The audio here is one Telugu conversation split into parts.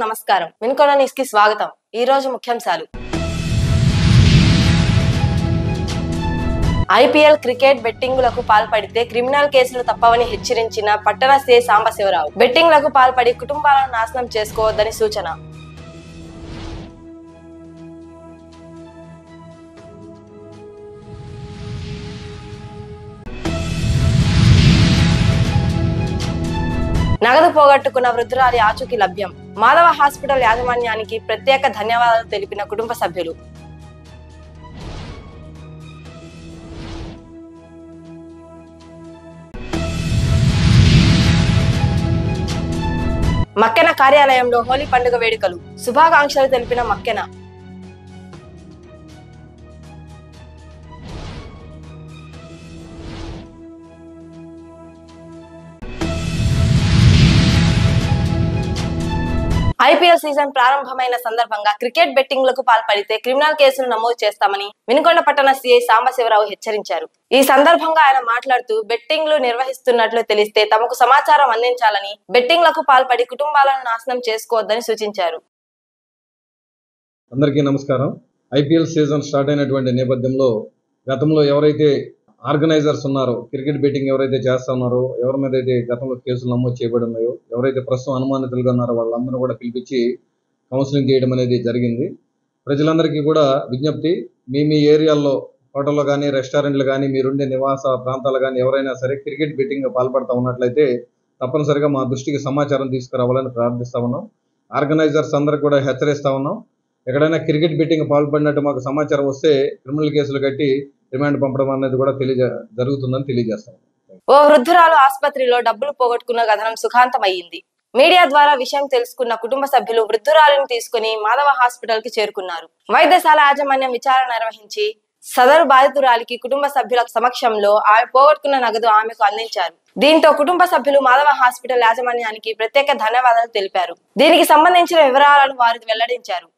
నమస్కారం. వినుకొండ న్యూస్ కి స్వాగతం. ఈ రోజు ముఖ్యాంశాలు. ఐపీఎల్ క్రికెట్ బెట్టింగులకు పాల్పడితే క్రిమినల్ కేసులు తప్పవని హెచ్చరించిన పట్టణ సీఐ సాంబశివరావు. బెట్టింగులకు పాల్పడి కుటుంబాలను నాశనం చేసుకోవద్దని సూచన. నగదు పోగొట్టుకున్న వృద్ధురాలి ఆచూకీ లభ్యం. మాధవ హాస్పిటల్ యాజమాన్యానికి ప్రత్యేక ధన్యవాదాలు తెలిపిన కుటుంబ సభ్యులు. మక్కెన కార్యాలయంలో హోలీ పండుగ వేడుకలు. శుభాకాంక్షలు తెలిపిన మక్కెన. ఐపీఎల్ సీజన్ ప్రారంభమైన సందర్భంగా క్రికెట్ బెట్టింగ్లకు పాల్పడితే క్రిమినల్ కేసులు నమోదు చేస్తామని వినుకొండ పట్టణ సీఐ సాంబశివరావు హెచ్చరించారు. ఈ సందర్భంగా ఆయన మాట్లాడుతూ బెట్టింగ్లు నిర్వహిస్తున్నట్లు తెలిస్తే తమకు సమాచారం అందించాలని, బెట్టింగ్లకు పాల్పడి కుటుంబాలను నాశనం చేసుకోవద్దని సూచించారు. అందరికీ నమస్కారం. ఐపీఎల్ సీజన్ స్టార్ట్ అయినటువంటి నేపథ్యంలో గతంలో ఎవరైతే ఆర్గనైజర్స్ ఉన్నారో, క్రికెట్ బెట్టింగ్ ఎవరైతే చేస్తా ఉన్నారో, ఎవరి మీద అయితే గతంలో కేసులు నమోదు చేయబడి ఉన్నాయో, ఎవరైతే ప్రస్తుతం అనుమానితులుగా ఉన్నారో వాళ్ళందరూ కూడా పిలిపించి కౌన్సిలింగ్ చేయడం అనేది జరిగింది. ప్రజలందరికీ కూడా విజ్ఞప్తి, మీ ఏరియాల్లో హోటల్లో కానీ, రెస్టారెంట్లు కానీ, మీరుండే నివాస ప్రాంతాలు కానీ ఎవరైనా సరే క్రికెట్ బెట్టింగ్ పాల్పడతా ఉన్నట్లయితే తప్పనిసరిగా మా దృష్టికి సమాచారం తీసుకురావాలని ప్రార్థిస్తా ఉన్నాం. ఆర్గనైజర్స్ అందరికి కూడా హెచ్చరిస్తా ఉన్నాం. ఎక్కడైనా క్రికెట్ బెట్టింగ్ పాల్పడినట్టు మాకు సమాచారం వస్తే క్రిమినల్ కేసులు కట్టి రిమాండ్ పంపడం అనేది కూడా జరుగుతుందని తెలియజేస్తాం. ఓ వృద్ధురాలు ఆసుపత్రిలో డబ్బులు పోగొట్టుకున్న కథనం సుఖాంతమయ్యింది. మీడియా ద్వారా విషయం తెలుసుకున్న కుటుంబ సభ్యులు వృద్ధురాలిని తీసుకుని మాధవ హాస్పిటల్ కి చేరుకున్నారు. వైద్యశాల యాజమాన్యం విచారణ నిర్వహించి సదరు బాధితురాలికి కుటుంబ సభ్యుల సమక్షంలో ఆమె పోగొట్టుకున్న నగదు ఆమెకు అందించారు. దీంతో కుటుంబ సభ్యులు మాధవ హాస్పిటల్ యాజమాన్యానికి ప్రత్యేక ధన్యవాదాలు తెలిపారు. దీనికి సంబంధించిన వివరాలను వారు వెల్లడించారు.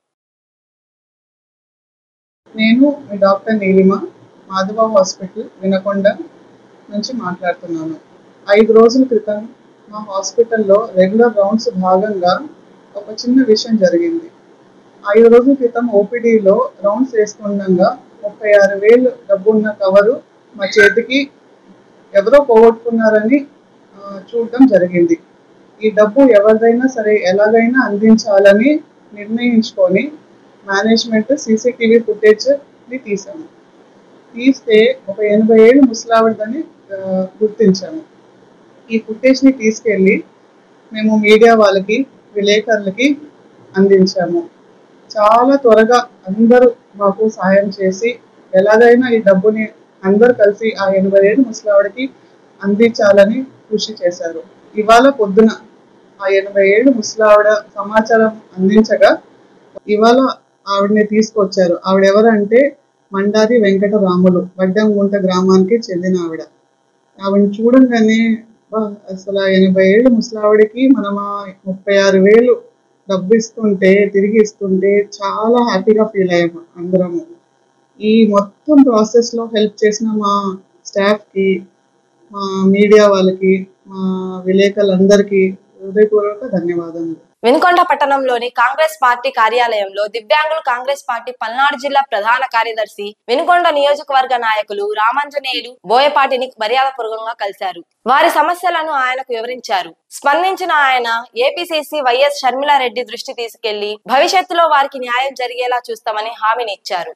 నేను డాక్టర్ నీలిమ, మాధవ హాస్పిటల్ వినుకొండ నుంచి మాట్లాడుతున్నాను. 5 రోజుల క్రితం మా హాస్పిటల్లో రెగ్యులర్ రౌండ్స్ భాగంగా ఒక చిన్న విషయం జరిగింది. 5 రోజుల క్రితం ఓపీడీలో రౌండ్స్ వేస్తుండగా 36,000 డబ్బున్న కవరు మా చేతికి ఎవరో పోగొట్టుకున్నారని చూడడం జరిగింది. ఈ డబ్బు ఎవరిదైనా సరే ఎలాగైనా అందించాలని నిర్ణయించుకొని మేనేజ్మెంట్ సీసీటీవీ ఫుటేజ్ని తీసాము. తీస్తే ఒక 80 ఏళ్ళు ముసలావిడని గుర్తించాము. ఈ ఫుటేజ్ని తీసుకెళ్ళి మేము మీడియా వాళ్ళకి, విలేకరులకి అందించాము. చాలా త్వరగా అందరూ మాకు సాయం చేసి ఎలాగైనా ఈ డబ్బుని అందరు కలిసి ఆ 80 ఏళ్ళు ముసలావిడకి అందించాలని కృషి చేశారు. ఇవాళ పొద్దున ఆ 80 ఏళ్ళు ముసలావిడ సమాచారం అందించగా ఇవాళ ఆవిడని తీసుకొచ్చారు. ఆవిడ ఎవరంటే మండారి వెంకటరాములు, వడ్డంగుంట గ్రామానికి చెందిన ఆవిడ. ఆవిడని చూడంగానే అసలు 80 ఏళ్ళు ముసలావిడికి మనం 36,000 డబ్బు ఇస్తుంటే, తిరిగి ఇస్తుంటే చాలా హ్యాపీగా ఫీల్ అయ్యాము అందరము. ఈ మొత్తం ప్రాసెస్లో హెల్ప్ చేసిన మా స్టాఫ్కి, మా మీడియా వాళ్ళకి, మా విలేకరులందరికీ హృదయపూర్వక ధన్యవాదాలు. వినుకొండ పట్టణంలోని కాంగ్రెస్ పార్టీ కార్యాలయంలో దివ్యాంగులు కాంగ్రెస్ పార్టీ పల్నాడు జిల్లా ప్రధాన కార్యదర్శి, వినుకొండ నియోజకవర్గ నాయకులు రామాంజనేయులు బోయపాటిని మర్యాదపూర్వకంగా కలిశారు. వారి సమస్యలను ఆయనకు వివరించారు. స్పందించిన ఆయన ఏపీసీసీ వైఎస్ షర్మిలారెడ్డి దృష్టి తీసుకెళ్లి భవిష్యత్తులో వారికి న్యాయం జరిగేలా చూస్తామని హామీని ఇచ్చారు.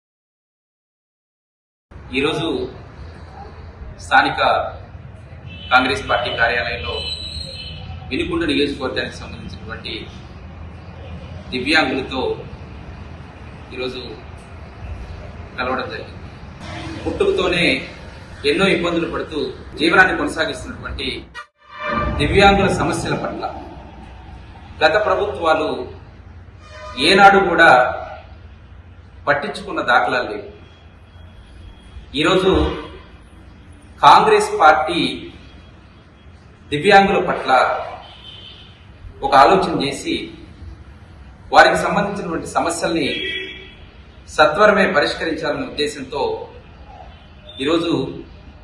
ఈరోజు స్థానిక కాంగ్రెస్ పార్టీ కార్యాలయంలో వినుకొండ నియోజకవర్గానికి సంబంధించినటువంటి దివ్యాంగులతో ఈరోజు కలవడం జరిగింది. పుట్టుకతోనే ఎన్నో ఇబ్బందులు పడుతూ జీవనాన్ని కొనసాగిస్తున్నటువంటి దివ్యాంగుల సమస్యల పట్ల గత ప్రభుత్వాలు ఏనాడు కూడా పట్టించుకున్న దాఖలాలు లేవు. ఈరోజు కాంగ్రెస్ పార్టీ దివ్యాంగుల పట్ల ఒక ఆలోచన చేసి వారికి సంబంధించినటువంటి సమస్యల్ని సత్వరమే పరిష్కరించాలనే ఉద్దేశంతో ఈరోజు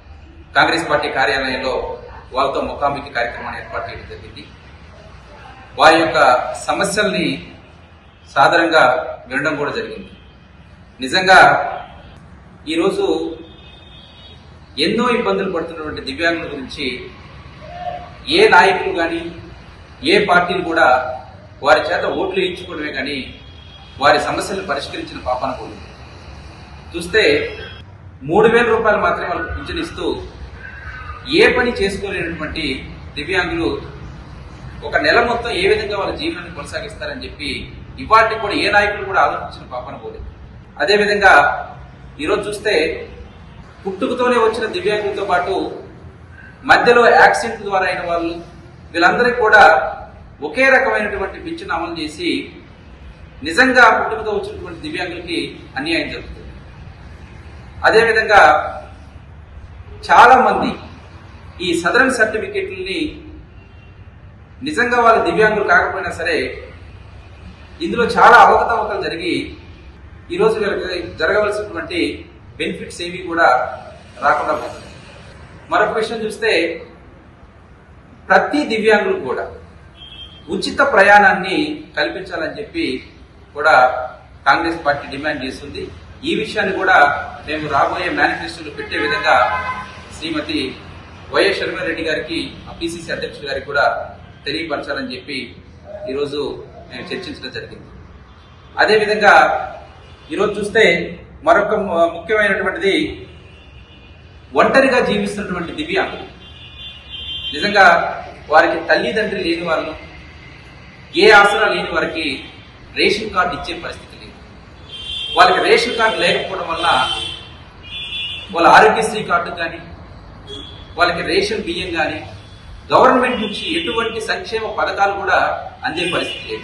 కాంగ్రెస్ పార్టీ కార్యాలయంలో వాళ్ళతో ముఖాముఖి కార్యక్రమాన్ని ఏర్పాటు చేయడం జరిగింది. వారి యొక్క సమస్యల్ని సాధారణంగా వినడం కూడా జరిగింది. నిజంగా ఈరోజు ఎన్నో ఇబ్బందులు పడుతున్నటువంటి దివ్యాంగుల గురించి ఏ నాయకులు కానీ ఏ పార్టీలు కూడా వారి చేత ఓట్లు ఇచ్చుకోవడమే కానీ వారి సమస్యలను పరిష్కరించిన పాపాన పోలేదు. చూస్తే 3,000 రూపాయలు మాత్రమే వాళ్ళకు పింఛన్ ఇస్తూ ఏ పని చేసుకోలేనటువంటి దివ్యాంగులు ఒక నెల మొత్తం ఏ విధంగా వాళ్ళ జీవనాన్ని కొనసాగిస్తారని చెప్పి ఇవాటికి కూడా ఏ నాయకులు కూడా ఆలోచించిన పాపాన పోలేదు. అదేవిధంగా ఈరోజు చూస్తే పుట్టుకతోనే వచ్చిన దివ్యాంగులతో పాటు మధ్యలో యాక్సిడెంట్ ద్వారా అయిన వాళ్ళు వీళ్ళందరికీ కూడా ఒకే రకమైనటువంటి పింఛన్ అమలు చేసి నిజంగా పుట్టుకతో వచ్చినటువంటి దివ్యాంగులకి అన్యాయం జరుగుతుంది. అదేవిధంగా చాలా మంది ఈ సదరన్ సర్టిఫికెట్లని నిజంగా వాళ్ళు దివ్యాంగులు కాకపోయినా సరే ఇందులో చాలా అవకతవకలు జరిగి ఈరోజు వీళ్ళకి జరగవలసినటువంటి బెనిఫిట్స్ ఏవి కూడా రాకుండా పోతుంది. మరొక విషయం చూస్తే ప్రతి దివ్యాంగులకు కూడా ఉచిత ప్రయాణాన్ని కల్పించాలని చెప్పి కూడా కాంగ్రెస్ పార్టీ డిమాండ్ చేస్తుంది. ఈ విషయాన్ని కూడా మేము రాబోయే మేనిఫెస్టోలో పెట్టే విధంగా శ్రీమతి వైఎస్ షర్మిలారెడ్డి గారికి పిసిసి అధ్యక్షుడు గారికి కూడా తెలియపరచాలని చెప్పి ఈరోజు మేము చర్చించడం జరిగింది. అదేవిధంగా ఈరోజు చూస్తే మరొక ముఖ్యమైనటువంటిది ఒంటరిగా జీవిస్తున్నటువంటి దివ్యాంగులు. నిజంగా వారికి తల్లిదండ్రి లేని వాళ్ళు, ఏ ఆసరా లేని వారికి రేషన్ కార్డు ఇచ్చే పరిస్థితి లేదు. వాళ్ళకి రేషన్ కార్డు లేకపోవడం వల్ల వాళ్ళ ఆరోగ్యశ్రీ కార్డు కానీ వాళ్ళకి రేషన్ బియ్యం కానీ గవర్నమెంట్ నుంచి ఎటువంటి సంక్షేమ పథకాలు కూడా అందే పరిస్థితి లేదు.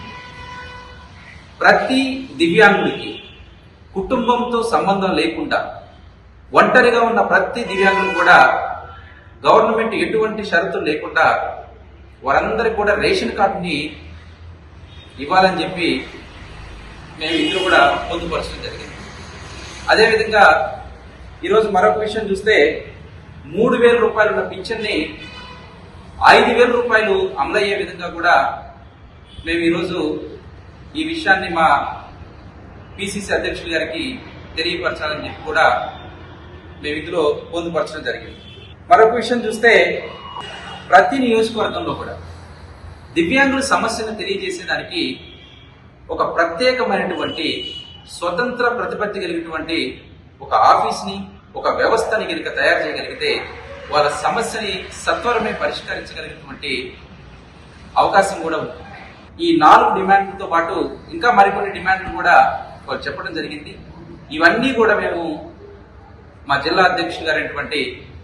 ప్రతి దివ్యాంగుడికి కుటుంబంతో సంబంధం లేకుండా ఒంటరిగా ఉన్న ప్రతి దివ్యాంగులు కూడా గవర్నమెంట్ ఎటువంటి షరతులు లేకుండా వారందరికీ కూడా రేషన్ కార్డుని ఇవ్వాలని చెప్పి మేము ఇందులో కూడా పొందుపరచడం జరిగింది. అదేవిధంగా ఈరోజు మరొక విషయం చూస్తే 3,000 రూపాయలు ఉన్న పింఛన్ని 5,000 రూపాయలు అమలయ్యే విధంగా కూడా మేము ఈరోజు ఈ విషయాన్ని మా పిసిసి అధ్యక్షులు గారికి తెలియపరచాలని చెప్పి కూడా మేము ఇందులో పొందుపరచడం జరిగింది. మరొక విషయం చూస్తే ప్రతి నియోజకవర్గంలో కూడా దివ్యాంగుల సమస్యను తెలియజేసేదానికి ఒక ప్రత్యేకమైనటువంటి స్వతంత్ర ప్రతిపత్తి కలిగినటువంటి ఒక ఆఫీస్ని, ఒక వ్యవస్థని కనుక తయారు చేయగలిగితే వాళ్ళ సమస్యని సత్వరమే పరిష్కరించగలిగినటువంటి అవకాశం కూడా ఉంది. ఈ 4 డిమాండ్లతో పాటు ఇంకా మరికొన్ని డిమాండ్లు కూడా వాళ్ళు చెప్పడం జరిగింది. ఇవన్నీ కూడా మేము మా జిల్లా అధ్యక్షులు గారైనటువంటి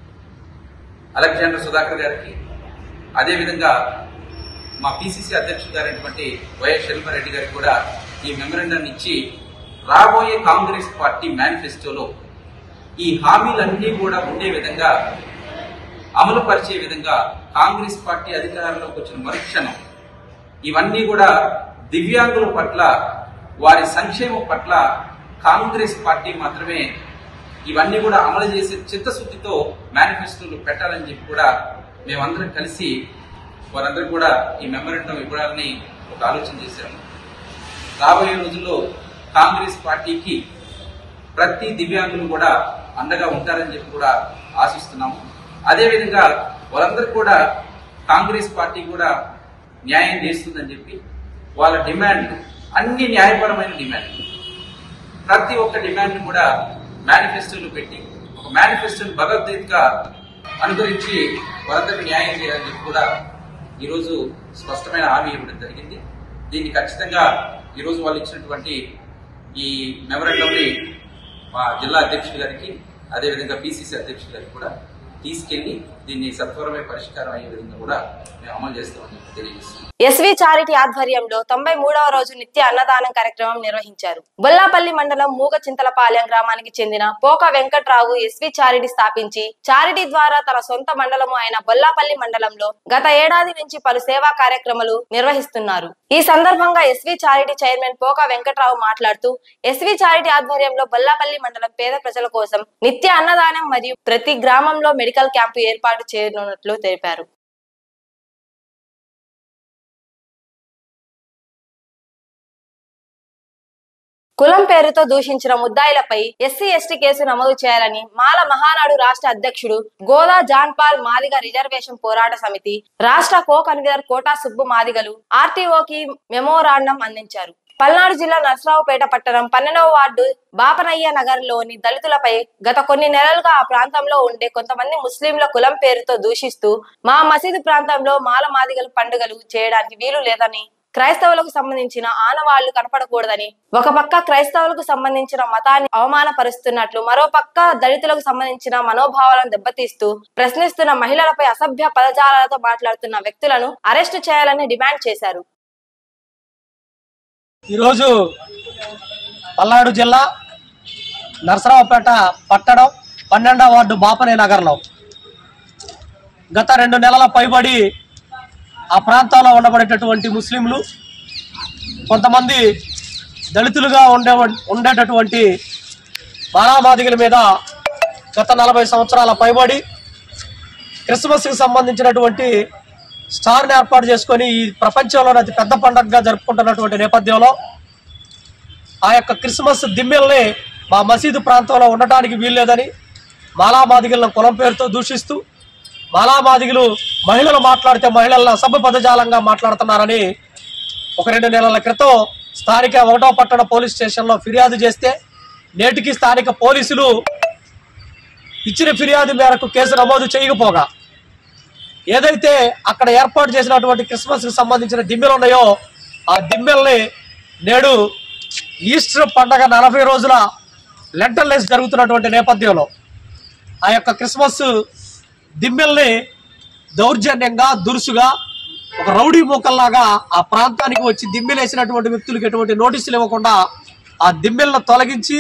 అలెగ్జాండర్ సుధాకర్ గారికి, అదేవిధంగా మా పిసిసి అధ్యక్షులు గారైనటువంటి వైఎస్ షర్మిలారెడ్డి గారికి కూడా ఈ మెమరాండాన్ని ఇచ్చి రాబోయే కాంగ్రెస్ పార్టీ మేనిఫెస్టోలో ఈ హామీలన్నీ కూడా ఉండే విధంగా అమలు పరిచే విధంగా కాంగ్రెస్ పార్టీ అధికారంలోకి వచ్చిన మరుక్షణం ఇవన్నీ కూడా దివ్యాంగుల పట్ల, వారి సంక్షేమం పట్ల కాంగ్రెస్ పార్టీ మాత్రమే ఇవన్నీ కూడా అమలు చేసే చిత్తశుద్ధితో మేనిఫెస్టోలు పెట్టాలని చెప్పి కూడా మేమందరం కలిసి వారందరూ కూడా ఈ మెమరాండం ఇవ్వడాలని ఒక ఆలోచన చేశాము. రాబోయే రోజుల్లో కాంగ్రెస్ పార్టీకి ప్రతి దివ్యాంగులు కూడా అండగా ఉంటారని చెప్పి కూడా ఆశిస్తున్నాము. అదేవిధంగా వాళ్ళందరూ కూడా కాంగ్రెస్ పార్టీ కూడా న్యాయం చేస్తుందని చెప్పి వాళ్ళ డిమాండ్లు అన్ని న్యాయపరమైన డిమాండ్లు, ప్రతి ఒక్క డిమాండ్ని కూడా మేనిఫెస్టోలు పెట్టి ఒక మేనిఫెస్టోని భగవద్గీతగా అనుసరించి వాళ్ళందరికీ న్యాయం చేయాలని చెప్పి కూడా ఈరోజు స్పష్టమైన హామీ ఇవ్వడం జరిగింది. దీన్ని ఖచ్చితంగా ఈరోజు వాళ్ళు ఇచ్చినటువంటి ఈ మెమరాండంని మా జిల్లా అధ్యక్షులు గారికి, అదేవిధంగా పిసిసి అధ్యక్షులు గారికి కూడా తీసుకెళ్లి దీన్ని సత్వరమే పరిష్కారం అయ్యే విధంగా కూడా మేము అమలు చేస్తామని తెలియజేస్తున్నాం. ఎస్వి చారిటీ ఆధ్వర్యంలో 93వ రోజు నిత్య అన్నదానం కార్యక్రమం నిర్వహించారు. బొల్లాపల్లి మండలం మూగచింతలపాలెం గ్రామానికి చెందిన పోక వెంకట్రావు ఎస్వి చారిటీ స్థాపించి చారిటీ ద్వారా తన సొంత మండలము అయిన బొల్లాపల్లి మండలంలో గత ఏడాది నుంచి పలు సేవా కార్యక్రమాలు నిర్వహిస్తున్నారు. ఈ సందర్భంగా ఎస్వి చారిటీ చైర్మన్ పోక వెంకట్రావు మాట్లాడుతూ ఎస్వి చారిటీ ఆధ్వర్యంలో బొల్లాపల్లి మండలం పేద ప్రజల కోసం నిత్య అన్నదానం మరియు ప్రతి గ్రామంలో మెడికల్ క్యాంపు ఏర్పాటు చేయనున్నట్లు తెలిపారు. కులం పేరుతో దూషించిన ముద్దాయిలపై ఎస్సీ ఎస్టీ కేసు నమోదు చేయాలని మాల మహానాడు రాష్ట్ర అధ్యక్షుడు గోదా జాన్పాల్ మాదిగ రిజర్వేషన్ పోరాట సమితి రాష్ట్ర కో కన్వీనర్ కోటా సుబ్బు మాదిగలు ఆర్టీఓకి మెమోరాండం అందించారు. పల్నాడు జిల్లా నరసరావుపేట పట్టణం 12వ వార్డు బాపనయ్య నగర్ లోని దళితులపై గత కొన్ని నెలలుగా ఆ ప్రాంతంలో ఉండే కొంతమంది ముస్లింల కులం పేరుతో దూషిస్తూ మా మసీదు ప్రాంతంలో మాల మాదిగలు పండుగలు చేయడానికి వీలు లేదని, క్రైస్తవులకు సంబంధించిన ఆనవాళ్లు కనపడకూడదని, ఒక పక్క క్రైస్తవులకు సంబంధించిన మతాన్ని అవమానపరుస్తున్నట్లు, మరో పక్క దళితులకు సంబంధించిన మనోభావాలను దెబ్బతీస్తూ ప్రశ్నిస్తున్న మహిళలపై అసభ్య పదజాలాలతో మాట్లాడుతున్న వ్యక్తులను అరెస్టు చేయాలని డిమాండ్ చేశారు. ఈరోజు పల్నాడు జిల్లా నరసరావుపేట పట్టణం 12వ వార్డు బాపనే నగర్లో గత 2 నెలల పైబడి ఆ ప్రాంతంలో ఉండబడేటటువంటి ముస్లింలు, కొంతమంది దళితులుగా ఉండేటటువంటి మానవమాదిగల మీద గత 40 సంవత్సరాల పైబడి క్రిస్మస్కి సంబంధించినటువంటి స్టార్ని ఏర్పాటు చేసుకొని ఈ ప్రపంచంలోని అతి పెద్ద పండుగగా జరుపుకుంటున్నటువంటి నేపథ్యంలో ఆ యొక్క క్రిస్మస్ దిమ్మెల్ని మా మసీదు ప్రాంతంలో ఉండటానికి వీల్లేదని మాలామాదిగలను కులం పేరుతో దూషిస్తూ, మాలామాదిగలు మహిళలు మాట్లాడితే మహిళలను అసభ్య పదజాలంగా మాట్లాడుతున్నారని 1-2 నెలల క్రితం స్థానిక 1వ పట్టణ పోలీస్ స్టేషన్లో ఫిర్యాదు చేస్తే నేటికి స్థానిక పోలీసులు ఇచ్చిన ఫిర్యాదు మేరకు కేసు నమోదు చేయకపోగా, ఏదైతే అక్కడ ఏర్పాటు చేసినటువంటి క్రిస్మస్కి సంబంధించిన దిమ్మెలు ఉన్నాయో ఆ దిమ్మెల్ని నేడు ఈస్టర్ పండగ 40 రోజుల లెంటల్ లెస్ జరుగుతున్నటువంటి నేపథ్యంలో ఆ యొక్క క్రిస్మస్ దిమ్మెల్ని దౌర్జన్యంగా దురుసుగా ఒక రౌడీ మూకల్లాగా ఆ ప్రాంతానికి వచ్చి దిమ్మెలేసినటువంటి వ్యక్తులకు ఎటువంటి నోటీసులు ఇవ్వకుండా ఆ దిమ్మెలను తొలగించి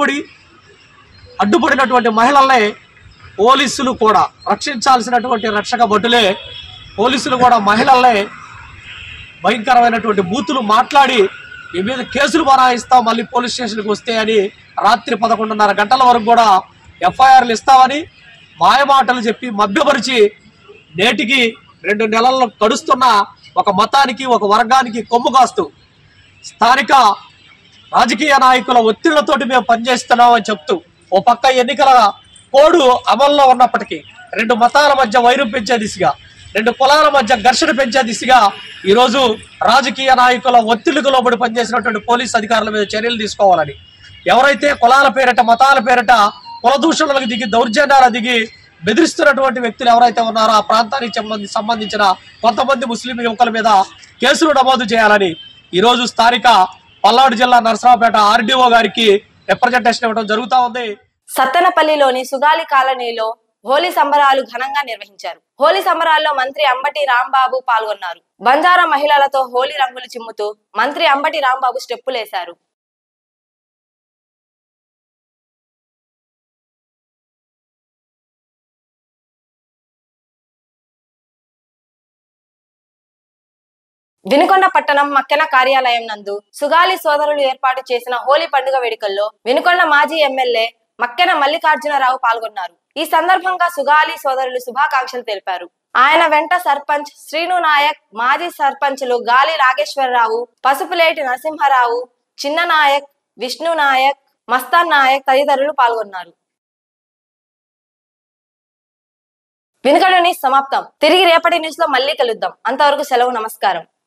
అడ్డుపడినటువంటి మహిళల్ని పోలీసులు కూడా రక్షించాల్సినటువంటి రక్షక భటులే పోలీసులు కూడా మహిళల్ని భయంకరమైనటువంటి బూతులు మాట్లాడి మీ మీద కేసులు బనాయిస్తాం మళ్ళీ పోలీస్ స్టేషన్కి వస్తే అని రాత్రి 11:30 గంటల వరకు కూడా ఎఫ్ఐఆర్లు ఇస్తామని మాయమాటలు చెప్పి మభ్యపరిచి నేటికి 2 నెలల్లో గడుస్తున్న ఒక మతానికి ఒక వర్గానికి కొమ్ము కాస్తూ స్థానిక రాజకీయ నాయకుల ఒత్తిళ్లతోటి మేము పనిచేస్తున్నామని చెప్తూ ఓ పక్క ఎన్నికల కోడ్ అమల్లో ఉన్నప్పటికీ 2 మతాల మధ్య వైరం పెంచే దిశగా, 2 కులాల మధ్య ఘర్షణ పెంచే దిశగా ఈరోజు రాజకీయ నాయకుల ఒత్తిళ్లకు లోబడి పనిచేసినటువంటి పోలీస్ అధికారుల మీద చర్యలు తీసుకోవాలని, ఎవరైతే కులాల పేరిట మతాల పేరిట కుల దూషణలకు దిగి దౌర్జన్యాలు దిగి బెదిరిస్తున్నటువంటి వ్యక్తులు ఎవరైతే ఉన్నారో ఆ ప్రాంతానికి సంబంధించిన కొంతమంది ముస్లిం యువకుల మీద కేసులు నమోదు చేయాలని ఈరోజు స్థానిక పల్నాడు జిల్లా నరసరావుపేట ఆర్డీఓ గారికి రిప్రజెంటేషన్ ఇవ్వడం జరుగుతూ ఉంది. సత్తెనపల్లిలోని సుగాలి కాలనీలో హోలీ సంబరాలు ఘనంగా నిర్వహించారు. హోలీ సంబరాల్లో మంత్రి అంబటి రాంబాబు పాల్గొన్నారు. బంజారా మహిళలతో హోలీ రంగులు చిమ్ముతూ మంత్రి అంబటి రాంబాబు స్టెప్పులేశారు. వినుకొండ పట్టణం మక్కెన కార్యాలయం నందు సుగాలి సోదరులు ఏర్పాటు చేసిన హోలీ పండుగ వేడుకల్లో వినుకొండ మాజీ ఎమ్మెల్యే మక్కెన మల్లికార్జునరావు పాల్గొన్నారు. ఈ సందర్భంగా సుగాలి సోదరులు శుభాకాంక్షలు తెలిపారు. ఆయన వెంట సర్పంచ్ శ్రీను నాయక్, మాజీ సర్పంచ్లు గాలి నాగేశ్వరరావు, పసుపులేటి నరసింహారావు, చిన్న నాయక్, విష్ణు నాయక్, మస్తాన్ నాయక్ తదితరులు పాల్గొన్నారు. వినుకొండ న్యూస్ సమాప్తం. తిరిగి రేపటి న్యూస్ లో మళ్ళీ కలుద్దాం. అంతవరకు సెలవు. నమస్కారం.